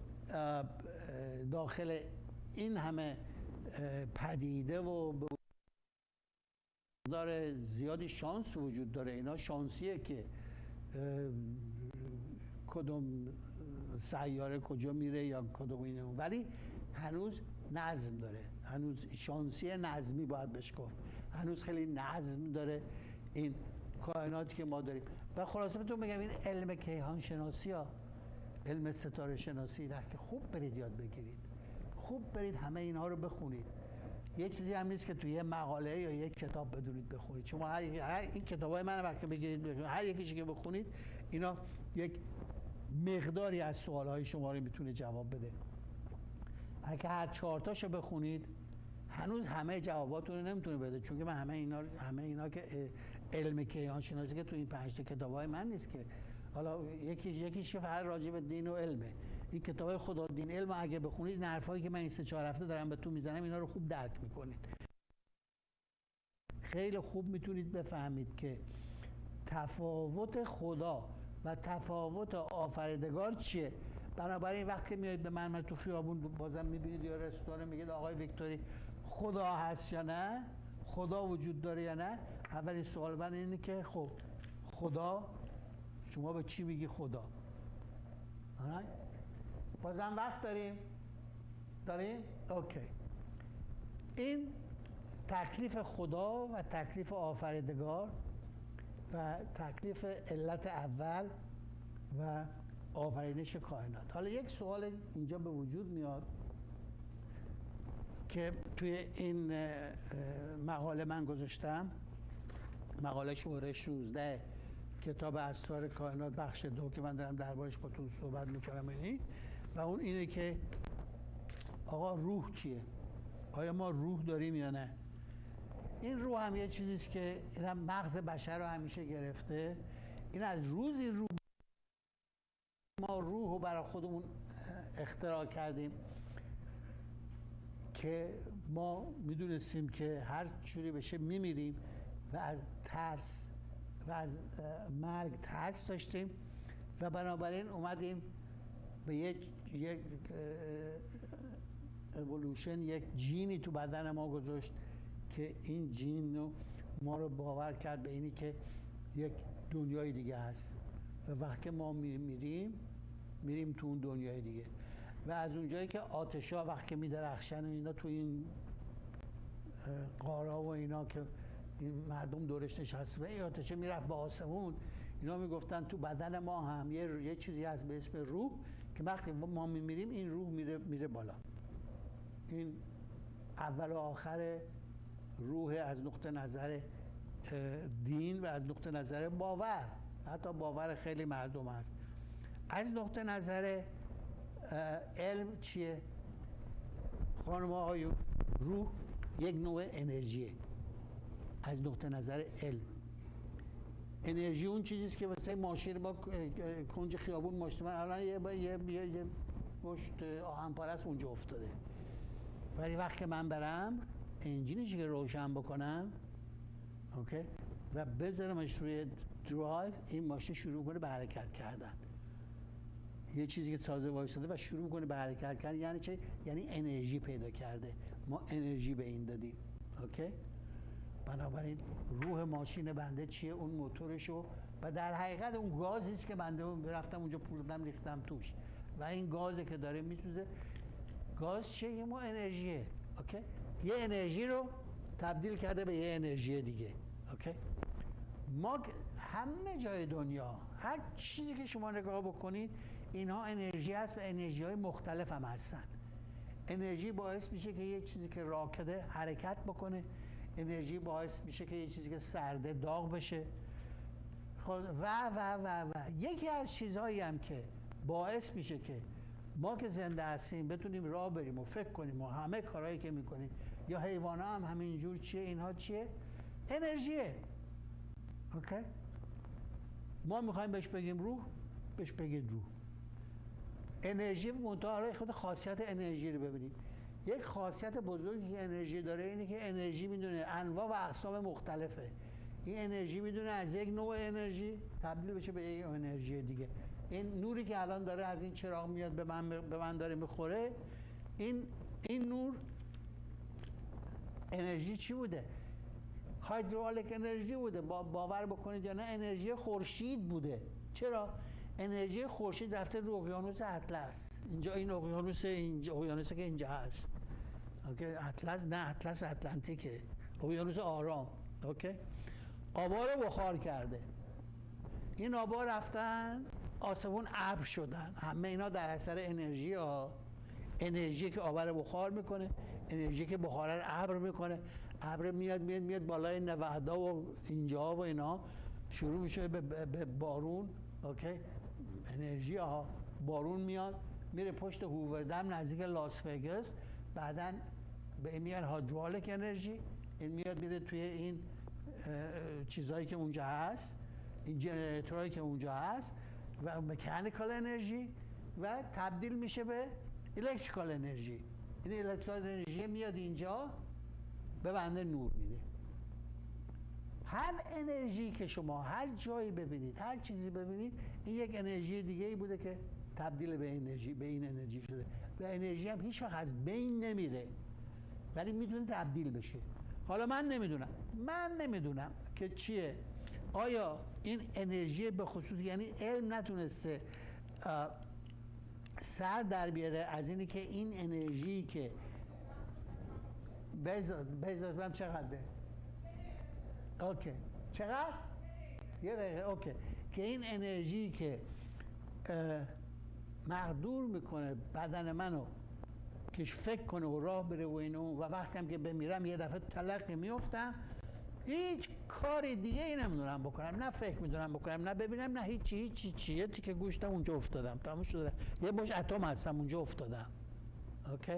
داخل این همه پدیده و مقدار زیادی شانس وجود داره. اینا شانسیه که کدوم سیاره کجا میره یا کدوم اینه، ولی هنوز نظم داره، هنوز شانسی نظمی باید بهش گفت، هنوز خیلی نظم داره این کائناتی که ما داریم. و خلاصه بهتون بگم این علم کیهان شناسی ها، علم ستاره شناسی را که خوب برید یاد بگیرید، خوب برید همه اینها رو بخونید. یه چیزی هم نیست که توی یه مقاله یا یک کتاب بدونید بخونید. شما هر, هر این کتابای من وقتی بگیرید بخونید، هر یکیشو که بخونید اینا یک مقداری از سوالهای شما رو میتونه جواب بده. اگه هر چهار تاشو بخونید هنوز همه جواباتون رو نمیتونه بده، چون که من همه اینا همه اینا که علم کیهان شناسی که تو این پنج تا کتابای من نیست که حالا یکی یکیش فقط راجع به دین و علمه. این کتابای خدا دین علم اگه بخونید این حرفایی که من این سه چهار هفته دارم به تو میزنم اینا رو خوب درک میکنید. خیلی خوب میتونید بفهمید که تفاوت خدا و تفاوت آفریدگار چیه. بنابراین وقتی میایید به من, من تو خیابون بازم میبینید یا رستوران میگید آقای ویکتوری خدا هست یا نه، خدا وجود داره یا نه، اولین سوال من اینه که خب خدا شما به چی میگی خدا؟ آره؟ بازم وقت داریم؟ داریم؟ اوکی. این تکلیف خدا و تکلیف آفریدگار و تکلیف علت اول و آفرینش کائنات. حالا یک سوال اینجا به وجود میاد که توی این مقاله من گذاشتم، مقاله شماره شانزده کتاب اسرار کائنات بخش دو که من دارم دربارش باتون صحبت میکنم اینی، و اون اینه که آقا روح چیه؟ آیا ما روح داریم یا نه؟ این روح هم یه چیزیست که این هم مغز بشر رو همیشه گرفته. این از روزی روح ما روح رو برای خودمون اختراع کردیم که ما میدونستیم که هر جوری بشه میمیریم و از ترس و از مرگ ترس داشتیم و بنابراین اومدیم به یک یک اِوولوشن، یک جینی تو بدن ما گذاشت که این جین رو ما رو باور کرد به اینی که یک دنیای دیگه هست و وقتی ما میریم میریم تو اون دنیای دیگه. و از اونجایی که آتشا وقتی میدرخشن و اینا تو این قارا و اینا که این مردم دورش نشسته و این آتشه میرفت به آسمون، اینا میگفتن تو بدن ما هم یه, یه چیزی هست به اسم روح که وقتی ما میمیریم این روح میره میره بالا. این اول و آخر روح از نقطه نظر دین و از نقطه نظر باور، حتی باور خیلی مردم هست. از نقطه نظر علم چیه؟ خانم و آقایون، روح یک نوع انرژیه. از نقطه نظر علم انرژی اون چیزیست که مثلا ماشین با کنج خیابون ماشین من الان یه, یه, یه, یه پشت آهن پرست اونجا افتاده. ولی وقتی که من برم انجینش که روشن بکنم اوکی و بذارمش روی درایو، این ماشین شروع کنه به حرکت کردن. یه چیزی که تازه وایساده و شروع کنه به حرکت کردن یعنی چه؟ یعنی انرژی پیدا کرده. ما انرژی به این دادیم. اوکی؟ بنابراین روح ماشین بنده چیه؟ اون موتورشو و در حقیقت اون گازی است که بنده رفتم اونجا پولدم ریختم توش و این گازی که داره میسوزه. گاز چیه؟ یه مو انرژیه. اوکی؟ یه انرژی رو تبدیل کرده به یه انرژی دیگه. اوکی؟ ما همه جای دنیا هر چیزی که شما نگاه بکنید اینها انرژی هست و انرژی های مختلف هم هستن. انرژی باعث میشه که یه چیزی که راکده حرکت بکنه. انرژی باعث میشه که یه چیزی که سرده داغ بشه. و و و و یکی از چیزهایی هم که باعث میشه که ما که زنده هستیم بتونیم راه بریم و فکر کنیم و همه کارهایی که میکنیم یا حیوانا هم همینجور چیه؟ اینها چیه؟ انرژیه. اوکی؟ ما میخوایم بهش بگیم روح، بهش بگید روح. انرژی منتها خود خاصیت انرژی رو ببینید. یک خاصیت بزرگی که انرژی داره اینه که انرژی میدونه انواع و اقسام مختلفه. این انرژی میدونه از یک نوع انرژی تبدیل بشه به یک انرژی دیگه. این نوری که الان داره از این چراغ میاد به من به من داره میخوره، این این نور انرژی چی بوده؟ هایدرولیک انرژی بوده. با باور بکنید یا نه انرژی خورشید بوده. چرا؟ انرژی خورشید رفته رو اقیانوس اطلس. اینجا این اقیانوس اینجا اقیانوسی که اینجا هست. اوکی؟ اطلس نه، اطلس اتلانتیکه. اقیانوس آرام. اوکی؟ آبا رو بخار کرده. این آبا رفتن آسمون ابر شدن. همه اینا در اثر انرژی ها. انرژی که آب رو بخار میکنه، انرژی که بخار رو ابر میکنه. ابر میاد میاد میاد بالای نوهدا و اینجا و اینا شروع میشه به, به بارون. اوکی؟ انرژی ها بارون میاد میره پشت هووردم نزدیک لاس وگاس. بعدن به این میاد هایدرولیک انرژی. این میاد میره توی این چیزهایی که اونجا هست، این جنراتورهایی که اونجا هست و مکانیکال انرژی و تبدیل میشه به الکتریکال انرژی. این الکتریکال انرژی میاد اینجا به بنده نور میده. هر انرژی که شما هر جایی ببینید، هر چیزی ببینید، این یک انرژی دیگه ای بوده که تبدیل به انرژی به این انرژی شده. و انرژی هم هیچ وقت از بین نمیره ولی میتونه تبدیل بشه. حالا من نمیدونم من نمیدونم که چیه. آیا این انرژی به خصوص یعنی علم نتونسته سر در بیاره از اینی که این انرژی که بذار بذار چقدره؟ اوکی چقدر؟ یه دقیقه. اوکی که این انرژی که مقدور میکنه بدن منو که فکر کنه و راه بره و اینو و وقتی هم که بمیرم یه دفعه تلقی میفتم، هیچ کاری دیگه ای نمیدونم بکنم، نه فکر میدونم بکنم، نه ببینم، نه هیچی هیچی چیه که گوشتم اونجا افتادم، تموم شده، یه مش اتم هستم اونجا افتادم. اوکی؟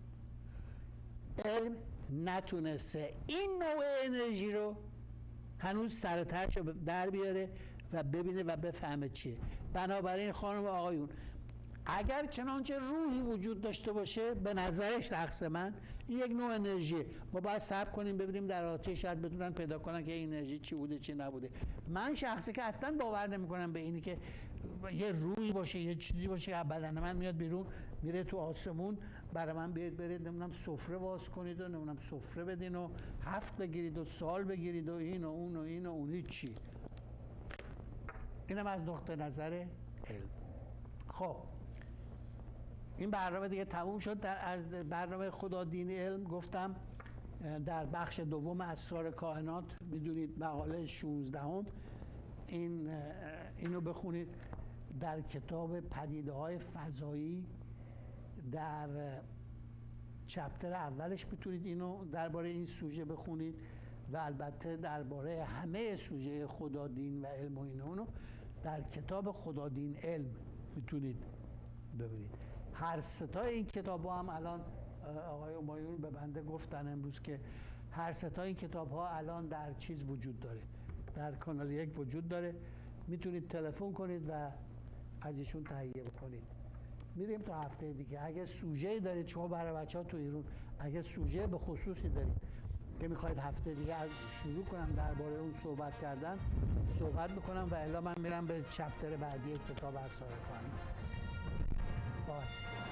علم نتونسته این نوع انرژی رو هنوز سرترش رو در بیاره و ببینه و بفهمه چیه. بنابراین خانم و آقایون، اگر چنانچه روحی وجود داشته باشه، به نظر شخص من این یک نوع انرژیه. ما باید صبر کنیم ببینیم در آتی شاید بتونن پیدا کنن که این انرژی چی بوده چی نبوده. من شخصی که اصلا باور نمی‌کنم به اینی که یه روحی باشه، یه چیزی باشه که بدن من میاد بیرون میره تو آسمون برای من بیاد برید نمیدونم سفره باز کنید و نمیدونم سفره بدین و هفت بگیرید و سال بگیرید و این و اون و این و اون چی. اینم از نقطه نظر علم. خب این برنامه دیگه تموم شد. در از برنامه خدا دین علم گفتم در بخش دوم اسرار کائنات میدونید مقاله شانزده هم این اینو بخونید در کتاب پدیده های فضایی در چپتر اولش میتونید اینو درباره این سوژه بخونید و البته درباره همه سوژه خدا دین و علم و اینو در کتاب خدا دین علم میتونید ببینید. هر ستای این کتاب ها هم الان آقای همایون به بنده گفتن امروز که هر ستای این کتاب ها الان در چیز وجود داره، در کانال یک وجود داره، میتونید تلفن کنید و از ایشون تهیه بکنید. میریم تا هفته دیگه. اگه سوژه‌ای دارید شما برای بچه‌ها تو ایران، اگه سوژه به خصوصی دارید که میخواید هفته دیگه از شروع کنم درباره اون صحبت کردن، صحبت میکنم و الا من میرم به چپتر بعدی کتاب اسرار کهنه. بای